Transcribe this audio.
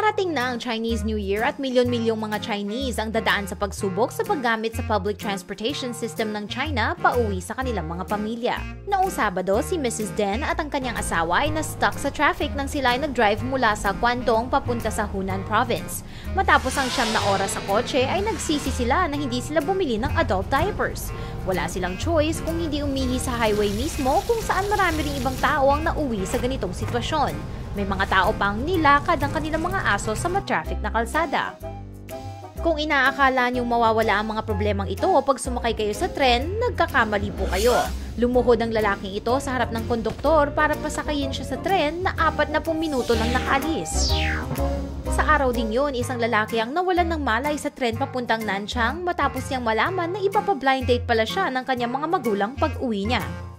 Darating na ang Chinese New Year at milyon-milyong mga Chinese ang dadaan sa pagsubok sa paggamit sa public transportation system ng China pauwi sa kanilang mga pamilya. Noong Sabado, si Mrs. Deng at ang kanyang asawa ay na-stuck sa traffic nang sila ay nag-drive mula sa Guangdong papunta sa Hunan Province. Matapos ang 9 na oras sa kotse ay nagsisi sila na hindi sila bumili ng adult diapers. Wala silang choice kung hindi umihi sa highway mismo kung saan marami ring ibang tao ang nauwi sa ganitong sitwasyon. May mga tao pang nilakad ang kanilang mga aso sa matraffic na kalsada. Kung inaakala niyong mawawala ang mga problemang ito pag sumakay kayo sa tren, nagkakamali po kayo. Lumuhod ang lalaking ito sa harap ng konduktor para pasakayin siya sa tren na 40 minuto nang nakaalis. Sa araw ding yun, isang lalaki ang nawalan ng malay sa tren papuntang Nanchang matapos niyang malaman na ipapablind date pala siya ng kanyang mga magulang pag-uwi niya.